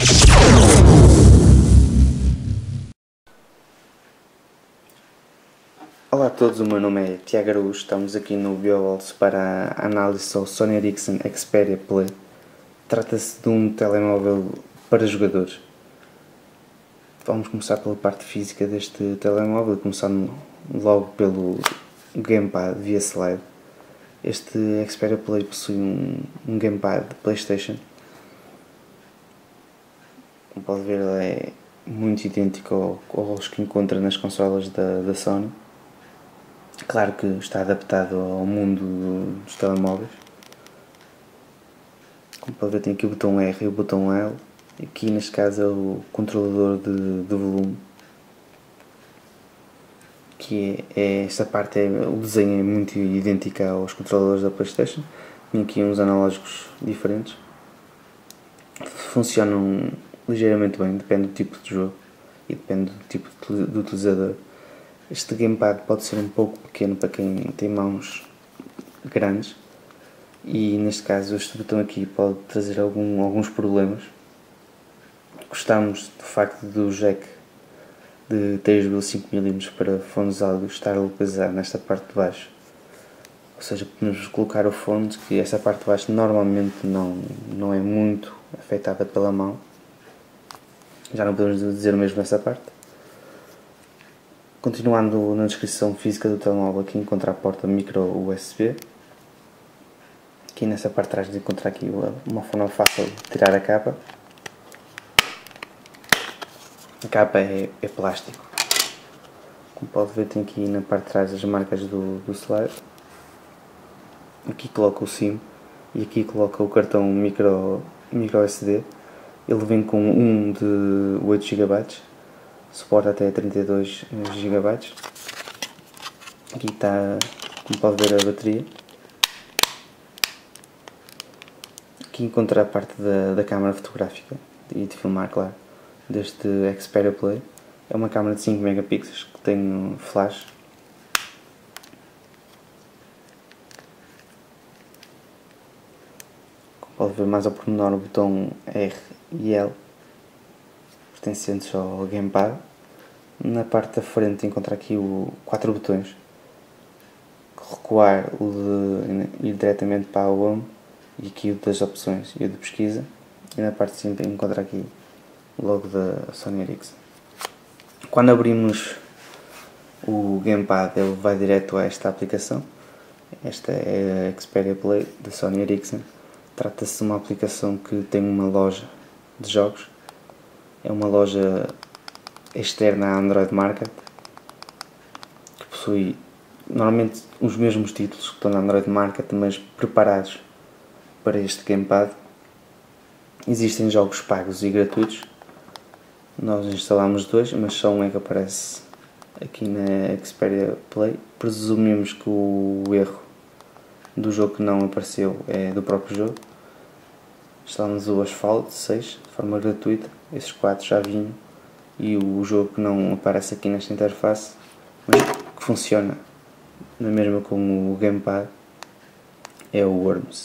Olá a todos, o meu nome é Tiago Araújo, estamos aqui no BioVols para a análise ao Sony Ericsson Xperia Play. Trata-se de um telemóvel para jogadores. Vamos começar pela parte física deste telemóvel, começando logo pelo gamepad via slide. Este Xperia Play possui um gamepad de PlayStation. Como pode ver, ele é muito idêntico aos que encontra nas consolas da Sony. Claro que está adaptado ao mundo dos telemóveis. Como pode ver, tem aqui o botão R e o botão L. Aqui neste caso é o controlador de volume. Esta parte, o desenho é muito idêntico aos controladores da PlayStation. Tem aqui uns analógicos diferentes. Funcionam ligeiramente bem, depende do tipo de jogo e depende do tipo de utilizador. Este gamepad pode ser um pouco pequeno para quem tem mãos grandes e neste caso este botão aqui pode trazer alguns problemas. Gostamos do facto do jack de 3,5mm para fones de áudio estar localizado nesta parte de baixo, ou seja, podemos colocar o fone, que esta parte de baixo normalmente não é muito afetada pela mão, já não podemos dizer o mesmo nessa parte. Continuando na descrição física do telemóvel, aqui encontra a porta micro USB. Aqui nessa parte de trás de encontrar aqui uma forma fácil de tirar a capa. A capa é plástico. Como pode ver, tem aqui na parte de trás as marcas do slide. Aqui coloca o SIM e aqui coloca o cartão micro SD. Ele vem com um de 8 GB. Suporta até 32 GB. Aqui está, como pode ver, a bateria. Aqui encontra a parte da câmara fotográfica e de filmar, claro, deste Xperia Play. É uma câmara de 5 megapixels que tem flash. Como pode ver mais ao pormenor, o botão R e L pertencentes ao gamepad. Na parte da frente encontra aqui 4 botões. Recuar, o de ir diretamente para a home, e aqui o das opções e o de pesquisa. E na parte de cima encontra aqui o logo da Sony Ericsson. Quando abrimos o gamepad, ele vai direto a esta aplicação. Esta é a Xperia Play da Sony Ericsson. Trata-se de uma aplicação que tem uma loja de jogos. É uma loja externa à Android Market, que possui normalmente os mesmos títulos que estão na Android Market, mas preparados para este gamepad. Existem jogos pagos e gratuitos. Nós instalamos dois, mas só um é que aparece aqui na Xperia Play. Presumimos que o erro do jogo que não apareceu é do próprio jogo. Instalamos o Asphalt 6 de forma gratuita. Esses 4 já vinham. E o jogo que não aparece aqui nesta interface, mas que funciona na mesma com o gamepad, é o Worms.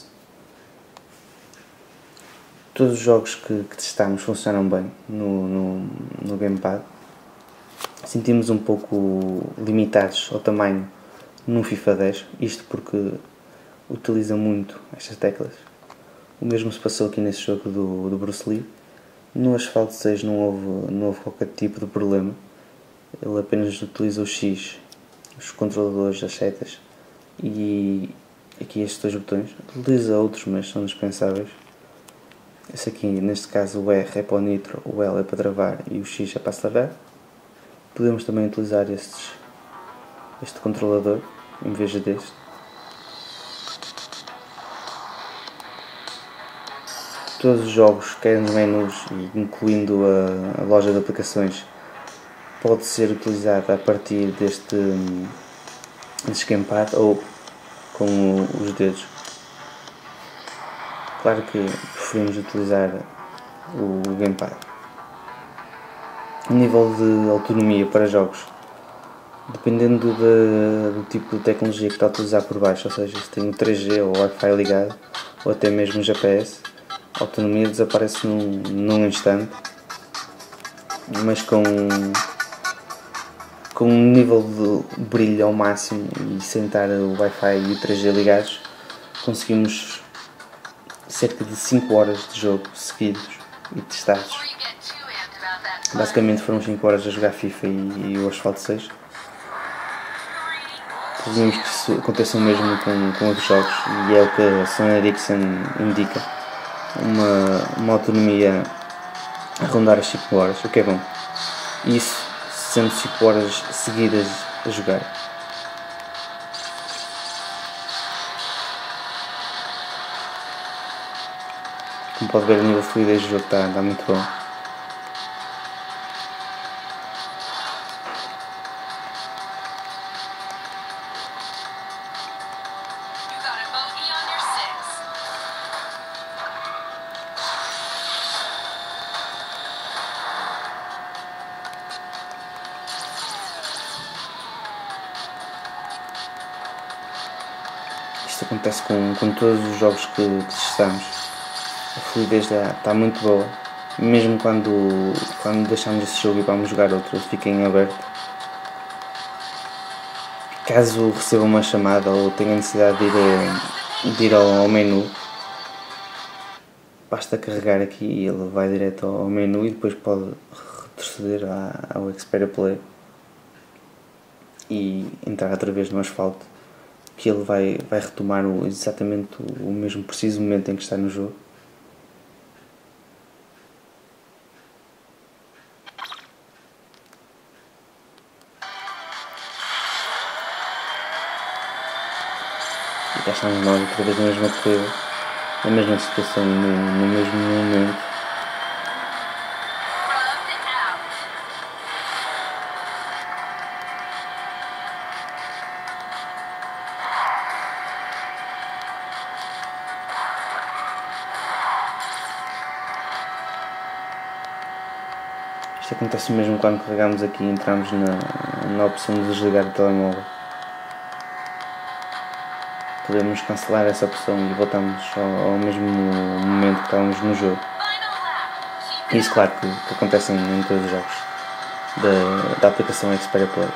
Todos os jogos que testamos funcionam bem no gamepad. Sentimos um pouco limitados ao tamanho no FIFA 10, isto porque utiliza muito estas teclas. O mesmo se passou aqui nesse jogo do Bruce Lee. No Asphalt 6 não houve qualquer tipo de problema. Ele apenas utiliza o X, os controladores, as setas e aqui estes dois botões. Utiliza outros, mas são dispensáveis. Esse aqui, neste caso, o R é para o nitro, o L é para travar e o X é para acelerar. Podemos também utilizar este controlador em vez deste. Todos os jogos, quer nos menus, incluindo a loja de aplicações, pode ser utilizado a partir deste gamepad ou com os dedos. Claro que preferimos utilizar o gamepad. Nível de autonomia para jogos, dependendo do tipo de tecnologia que está a utilizar por baixo, ou seja, se tem o 3G ou o Wi-Fi ligado, ou até mesmo o GPS, autonomia desaparece num instante, mas com um nível de brilho ao máximo e sem estar o Wi-Fi e o 3G ligados, conseguimos cerca de 5 horas de jogo seguidos e testados. Basicamente foram 5 horas a jogar FIFA e o Asphalt 6. Presumimos que isso aconteça o mesmo com outros jogos, e é o que a Sony Ericsson indica, uma autonomia a rondar as 5 horas, o que é bom. Isso sendo 5 horas seguidas a jogar. Como pode ver, o nível de fluidez do jogo está muito bom. Isto acontece com todos os jogos que testamos. A fluidez está muito boa. Mesmo quando deixamos esse jogo e vamos jogar outro, fica em aberto. Caso receba uma chamada ou tenha necessidade de ir ao menu, basta carregar aqui e ele vai direto ao menu e depois pode retroceder ao Xperia Play e entrar outra vez no Asphalt, que ele vai retomar exatamente o mesmo preciso momento em que está no jogo. E cá estamos nós outra vez na mesma corrida, na mesma situação, no mesmo momento. Isto acontece mesmo quando carregamos aqui e entramos na opção de desligar o telemóvel. Podemos cancelar essa opção e voltamos ao mesmo momento que estávamos no jogo. Isso, claro, que acontece em todos os jogos da aplicação Xperia Play.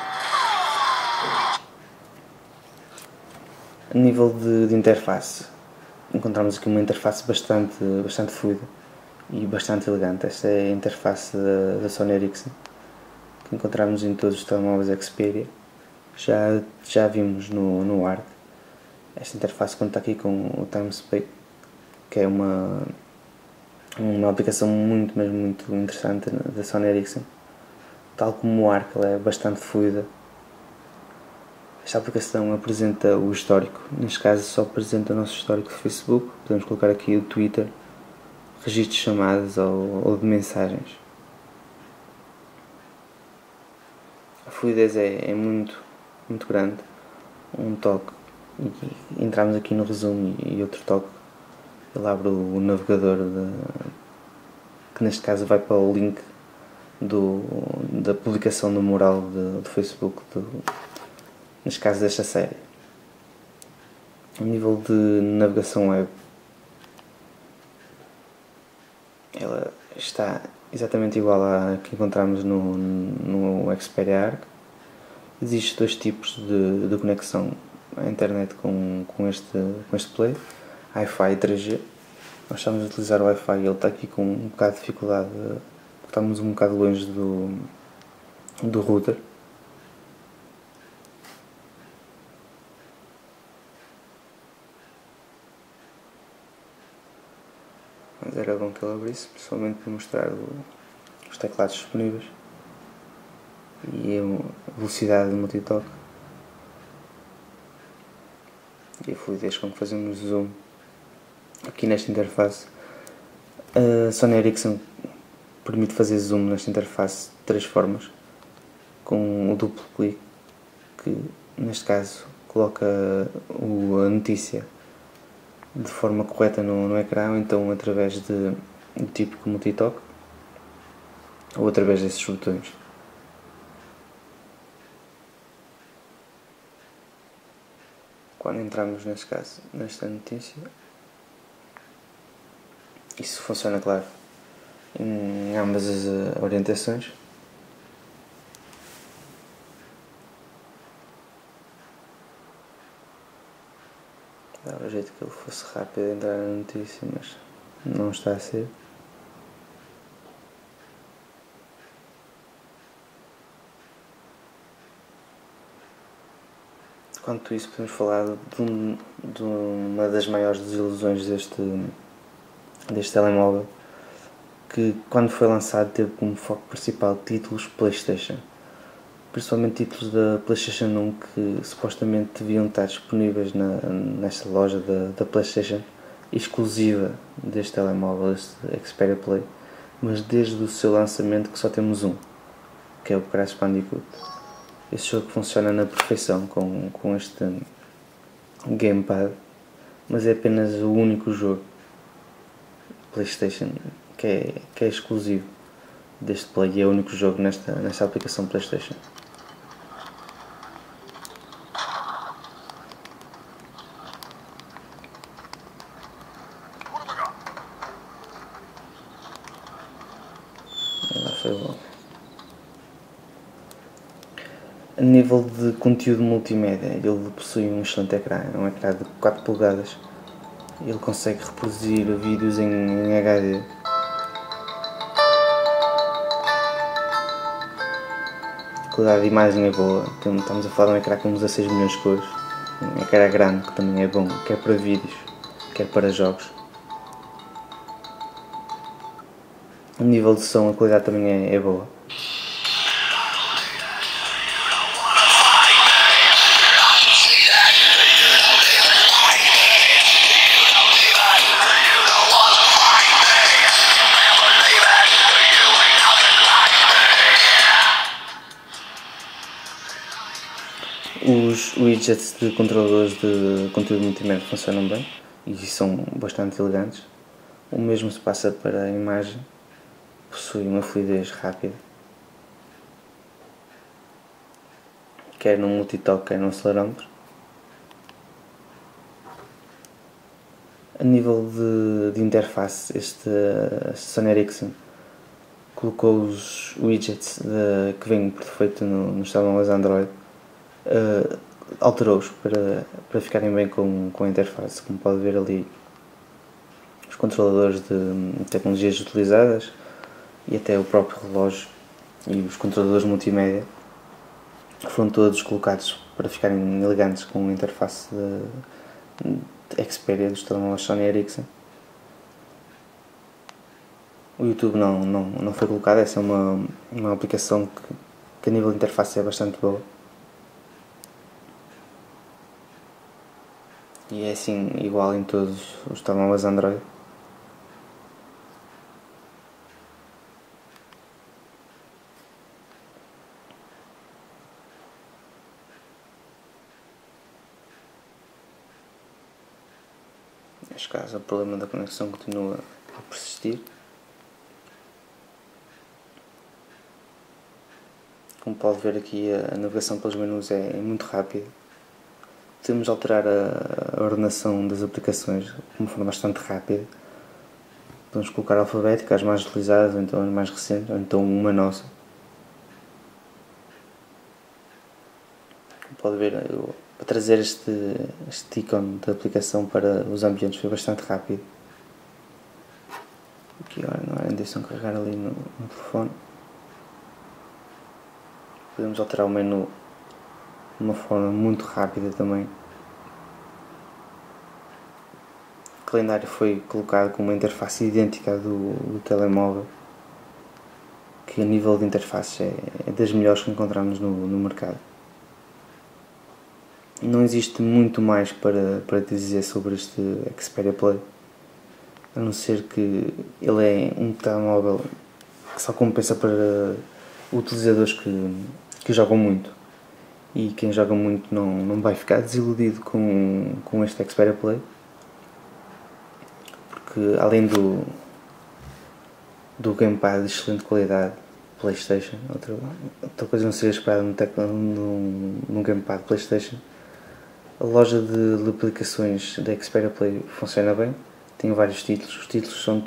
A nível de interface, encontramos aqui uma interface bastante fluida e bastante elegante. Esta é a interface da Sony Ericsson, que encontramos em todos os telemóveis Xperia. Já vimos no ARC. Esta interface conta aqui com o TimeSpeak, que é uma aplicação muito interessante da Sony Ericsson. Tal como o ARC, ela é bastante fluida. Esta aplicação apresenta o histórico, neste caso só apresenta o nosso histórico de Facebook. Podemos colocar aqui o Twitter, registros de chamadas ou de mensagens. A fluidez é muito grande. Um toque e entramos aqui no resumo e outro toque, ele abre o navegador que neste caso vai para o link da publicação do mural do Facebook, neste caso desta série. A nível de navegação web, ela está exatamente igual à que encontramos no Xperia Arc. Existem dois tipos de conexão à internet com este Play, Wi-Fi e 3G. Nós estamos a utilizar o Wi-Fi e ele está aqui com um bocado de dificuldade, porque estamos um bocado longe do router. Mas era bom que ele abrisse, principalmente para mostrar os teclados disponíveis e a velocidade do multitoque e a fluidez com que fazemos zoom aqui nesta interface. A Sony Ericsson permite fazer zoom nesta interface de 3 formas, com o duplo clique, que neste caso coloca a notícia de forma correta no ecrã, ou então através de tipo multitoque, ou através desses botões. Quando entramos neste caso nesta notícia, Isso funciona, claro, em ambas as orientações. Dava jeito que ele fosse rápido a entrar na notícia, mas não está a ser. Quanto isso, podemos falar de uma das maiores desilusões deste telemóvel, que quando foi lançado teve como foco principal títulos PlayStation, principalmente títulos da PlayStation 1 que supostamente deviam estar disponíveis nesta loja da PlayStation, exclusiva deste telemóvel, este Xperia Play, mas desde o seu lançamento que só temos um, que é o Crash Bandicoot. Este jogo funciona na perfeição com este gamepad, mas é apenas o único jogo PlayStation que é exclusivo deste Play e é o único jogo nesta aplicação PlayStation. Foi bom. A nível de conteúdo multimédia, ele possui um excelente ecrã, um ecrã de 4 polegadas. Ele consegue reproduzir vídeos em HD. A qualidade de imagem é boa, estamos a falar de um ecrã com 16 milhões de cores. Um ecrã grande que também é bom, quer para vídeos, quer para jogos. A nível de som, a qualidade também é boa. Os widgets de controladores de conteúdo multimédia funcionam bem e são bastante elegantes. O mesmo se passa para a imagem, possui uma fluidez rápida, quer no multitoque, quer no acelerômetro. A nível de interface, este Sony Ericsson colocou os widgets que vêm por defeito nos telemóveis Android, alterou-os para ficarem bem com a interface. Como pode ver ali, os controladores de tecnologias utilizadas e até o próprio relógio e os controladores multimédia foram todos colocados para ficarem elegantes com a interface de Xperia dos telemóveis Sony Ericsson. O YouTube não foi colocado, essa é uma aplicação que a nível de interface é bastante boa. E é assim igual em todos os telemóveis Android. Neste caso, o problema da conexão continua a persistir. Como pode ver aqui, a navegação pelos menus é muito rápida. Podemos alterar a ordenação das aplicações de uma forma bastante rápida. Podemos colocar alfabética, as mais utilizadas, ou então as mais recentes, ou então uma nossa. Como pode ver, para trazer este ícone da aplicação para os ambientes foi bastante rápido. Aqui agora não era intenção carregar ali no telefone. Podemos alterar o menu de uma forma muito rápida também. O calendário foi colocado com uma interface idêntica do telemóvel, que a nível de interface é das melhores que encontramos no mercado. Não existe muito mais para dizer sobre este Xperia Play, a não ser que ele é um telemóvel que só compensa para utilizadores que jogam muito, e quem joga muito não vai ficar desiludido com este Xperia Play, porque além do gamepad de excelente qualidade PlayStation, outra coisa não seria esperada num gamepad PlayStation, a loja de aplicações da Xperia Play funciona bem, Tenho vários títulos, os títulos foram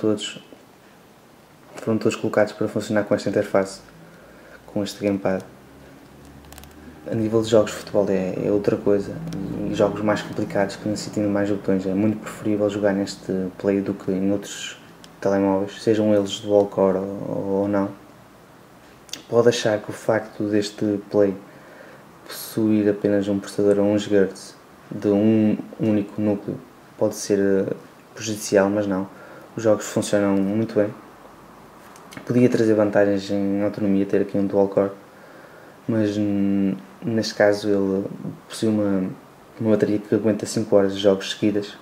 todos colocados para funcionar com esta interface, com este gamepad. A nível de jogos de futebol é outra coisa, e jogos mais complicados que necessitem de mais botões, é muito preferível jogar neste Play do que em outros telemóveis, sejam eles dual core ou não. Pode achar que o facto deste Play possuir apenas um processador a 1 GHz de um único núcleo pode ser prejudicial, mas não. Os jogos funcionam muito bem. Podia trazer vantagens em autonomia ter aqui um dual core, mas neste caso ele possui uma bateria que aguenta 5 horas de jogos seguidas.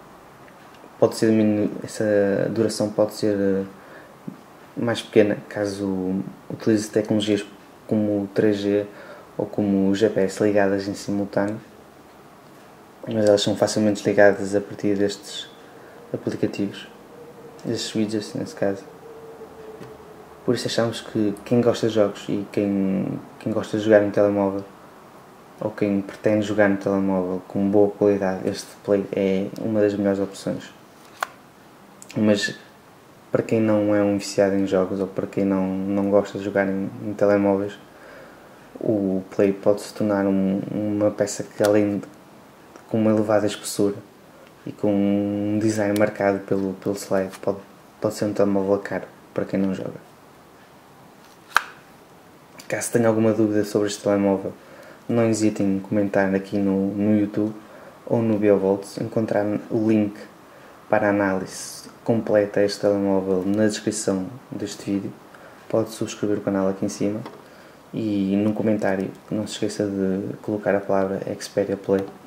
Essa duração pode ser mais pequena caso utilize tecnologias como o 3G ou como o GPS ligadas em simultâneo, mas elas são facilmente ligadas a partir destes aplicativos, destes widgets nesse caso. Por isso achamos que quem gosta de jogos e quem gosta de jogar no telemóvel, ou quem pretende jogar no telemóvel com boa qualidade, este Play é uma das melhores opções. Mas para quem não é um viciado em jogos ou para quem não gosta de jogar em telemóveis, o Play pode se tornar uma peça que, além de com uma elevada espessura e com um design marcado pelo slide, pode ser um telemóvel caro para quem não joga. Caso tenha alguma dúvida sobre este telemóvel, não hesitem em comentar aqui no YouTube ou no BioVolts. Encontrar o link para a análise completa a este telemóvel na descrição deste vídeo. Pode subscrever o canal aqui em cima e no comentário não se esqueça de colocar a palavra Xperia Play